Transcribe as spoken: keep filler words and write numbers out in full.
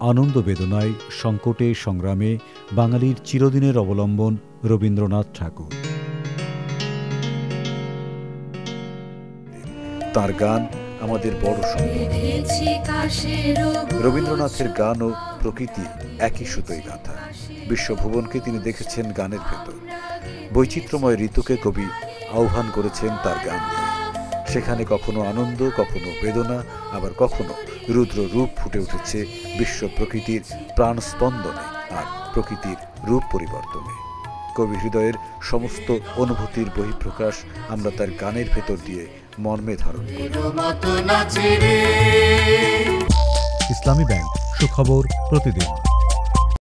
আনন্দ বেদনায়, সংকটে সংগ্রামে বাঙালির চিরদিনের অবলম্বন রবীন্দ্রনাথ ঠাকুর। তার গান আমাদের বড় সম্পদ। রবীন্দ্রনাথের গান ও প্রকৃতি একই সুতোয় গাঁথা। বিশ্বভুবনকে তিনি দেখেছেন গানের ভেতর। বৈচিত্র্যময় ঋতুকে কবি আহ্বান করেছেন তার গান দিয়ে। সেখানে কখনো আনন্দ, কখনো বেদনা, আবার কখনো রুদ্র রূপ ফুটে উঠেছে বিশ্ব প্রকৃতির প্রাণস্পন্দনে আর প্রকৃতির রূপ পরিবর্তনে। কবি হৃদয়ের সমস্ত অনুভূতির বহিঃপ্রকাশ আমরা তার গানের ভেতর দিয়ে মর্মে ধারণ করি। ইসলামী ব্যাংক, সুখবর প্রতিদিন।